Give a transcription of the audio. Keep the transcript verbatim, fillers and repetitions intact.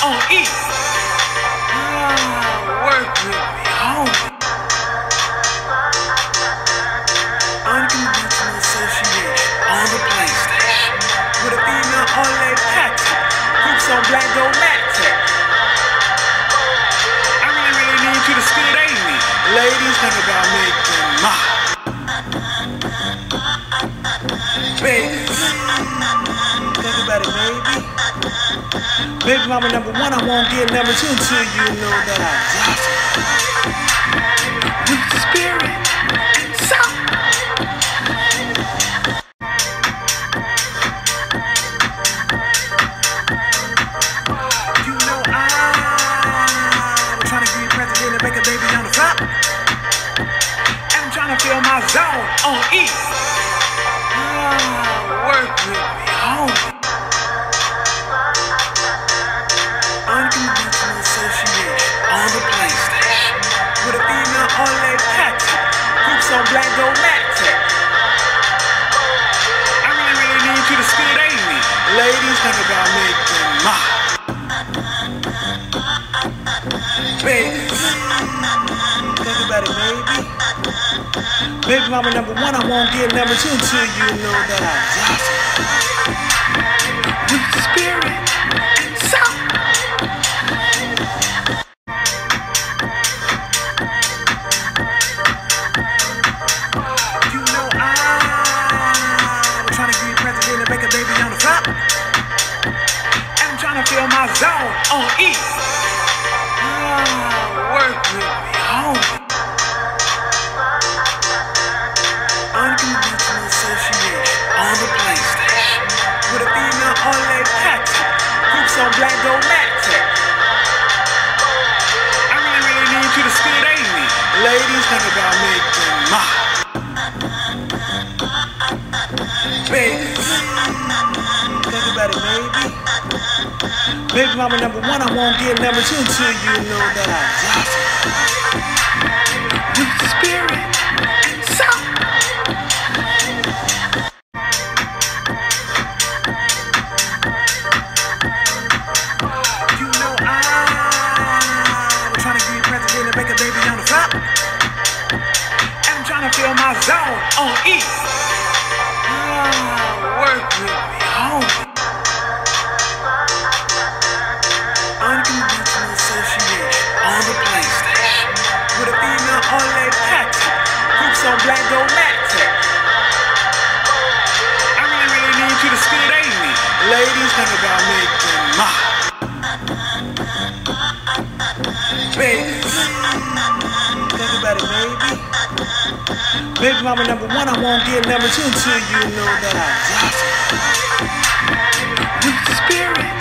on E. Ah, work with me, homie. Unconventional association on the PlayStation with a female OLED tactic. Hoops on black gold mat tech. I really, really need you to spit aid me. Ladies, think about making my baby. Think about it, baby. Baby mama number one, I won't get number two until you know that I got it. With the spirit and soul. You know I'm trying to be president and make a baby on the top. And I'm trying to feel my zone on E. Ah, work with me, homie. Unconventional association on the PlayStation with a female OLED tactic. Hoops on black gold mat tech. I really, really need you to spit aid me. Ladies, think about making my baby. Think about it, baby. Baby mama number one, I won't get number two until you know that I got it. With the spirit and soul. You know I'm trying to be president and make a baby on the top. And I'm trying to feel my zone on E. Ah, work with me, homie. Unconventional association on the PlayStation with a female OLED tactic. Hoops on black gold mat tech. I really, really need you to spit aid me. Ladies, think about making my baby. Think about it, baby. Baby mama number one, I won't get number two until you know that I got it. With the spirit and soul. You know I'm trying to be president and make a baby on the top. And I'm trying to feel my zone on E. Ah, work with me, homie. Unconventional association on the PlayStation with a female OLED tactic. Hoops on black gold mat tech. I really, really need you to spit aid me. Ladies, think about making my baby. Think about it, baby. Baby mama number one, I won't get number two until you know that I got it. With the spirit